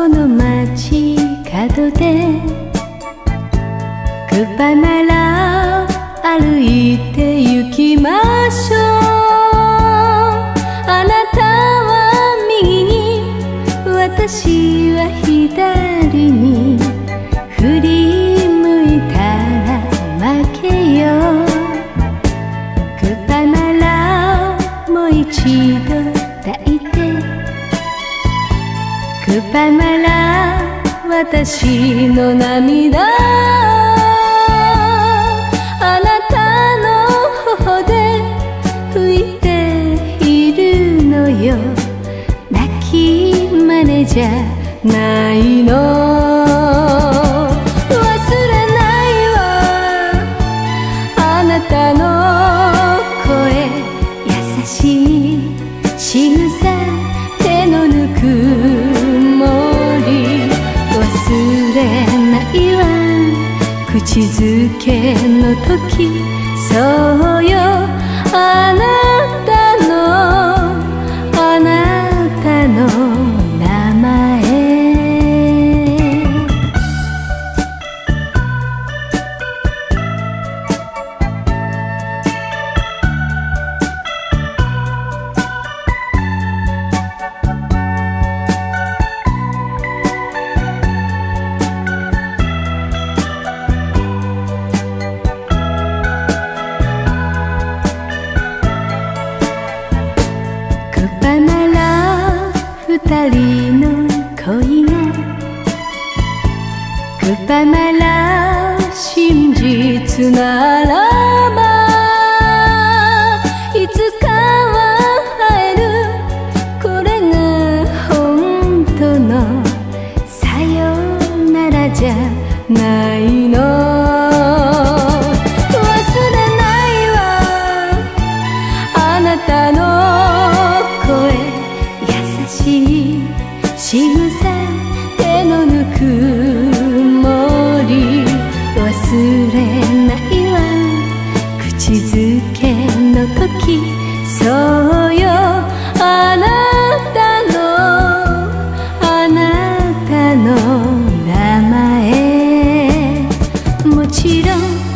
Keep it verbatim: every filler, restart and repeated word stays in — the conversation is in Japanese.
この街角でグッバイマイラブ歩いて行きましょう。あなたは右に私は左に振り向いたら負けよ。グッバイマイラブもう一度抱いてグッバイマイラブ私の涙あなたの頬で拭いているのよ。泣き真似じゃないの。忘れないわあなたの声、優しい仕草、手のぬくもり。忘れないわ口づけの時、そうよあなたのあなたの名前。二人の恋がグッバイマイラブ真実ならば、いつかは会える。これが本当のさよならじゃないの。忘れないわあなたの声、優しい仕草、手のぬくもり。忘れないわ口づけの時、そうよあなたのあなたの名前。もちろん